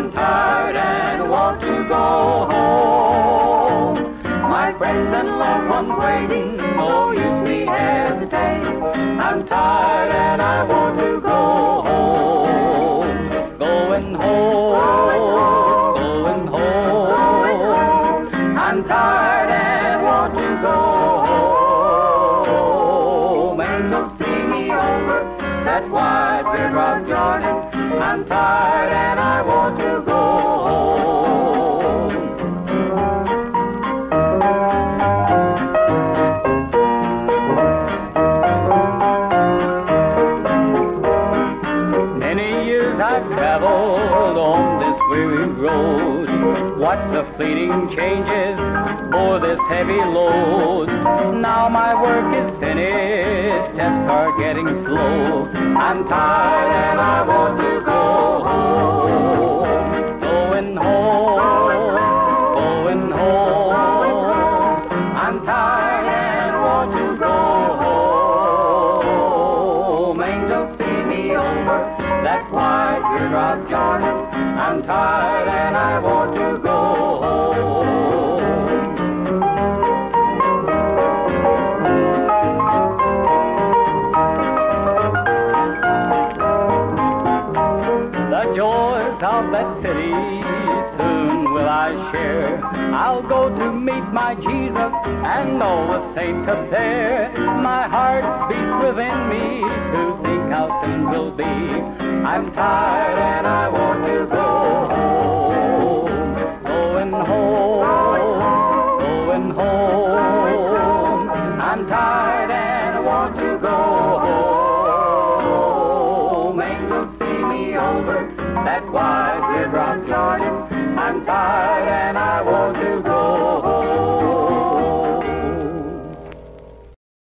I'm tired and want to go home. My friends and loved ones waiting, no use me hesitating. I'm tired and I want to go home. Going home, going home. I'm tired and want to go home. Angels see me over that wide river of Jordan. I'm tired and I want to go home. Many years I've traveled on this weary road, watched the fleeting changes for this heavy load. Now my work is finished, steps are getting slow. I'm tired and I want to go home. Going home, going home. I'm tired and want to go home. Angels see me over that wide river of Jordan. I'm tired and I want to go home. The joys of that city soon will I share. I'll go to meet my Jesus and all the saints up there. My heart beats within me to think how soon we'll be. I'm tired and I want to go home. Going home, going home. I'm tired and I want to go home. Angels see me over that wide river of Jordan. I'm tired and I want